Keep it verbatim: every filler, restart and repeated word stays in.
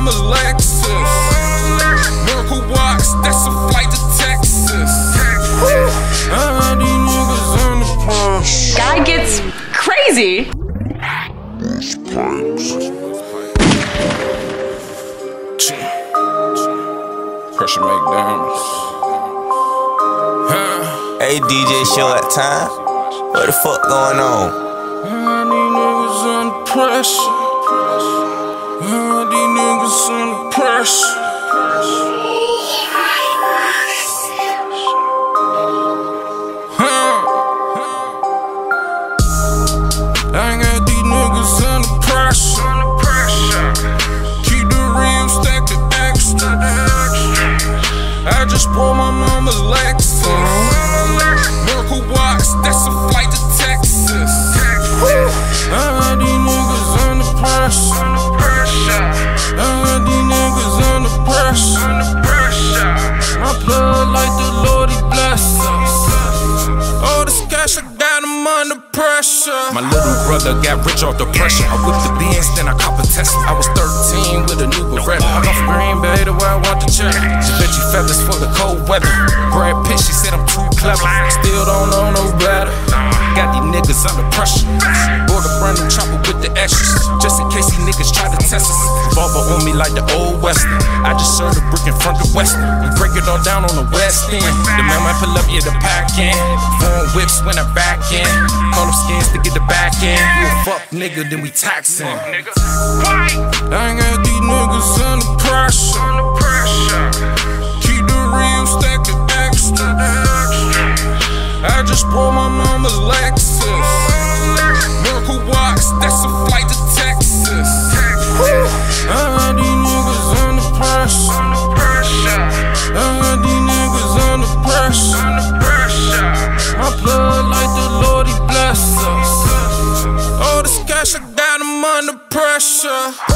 mama Lexus. Miracle Walks, that's a flight to Texas. I had these niggas on the push. Guy gets crazy. Pressure make diamonds. Huh. Hey D J Short Time, what the fuck going on? Uh, these niggas under pressure. Uh, these niggas under pressure. Huh. I got these niggas under pressure. Keep the real, stack the extra. I just brought my mama Lexus. Miracle Walks, that's a flight to Texas. I had these niggas under pressure. I had these niggas under pressure. My blood like the Lord, he bless us. All this cash, I got him under pressure. My little brother got rich off the pressure. I whipped the Benz, then I cop a Tesla. I was thirteen with a new Beretta. I'm off Green Bay to where I want to check. Givenchy feathers for the cold weather. Brad Pitt, she said I'm too clever. Still don't know no better. Got these niggas under pressure. Bought a brand new chopper with the extras, just in case these niggas try to test us. Volvo on me like the old Western. I just served a brick in front of Western. We break it all down on the West End. The man might pull up, yeah, the pack in. Foreign whips when I back in. Call them skins to get the back in. You a fuck nigga, then we taxin'. I got these niggas under pressure. Keep the real, stack the extra. I just brought my mama Lexus. Miracle Walks, that's a flight to Texas. I had these niggas under pressure. I had these niggas under pressure. My blood like the Lord, he bless us. All this cash, I got him under pressure.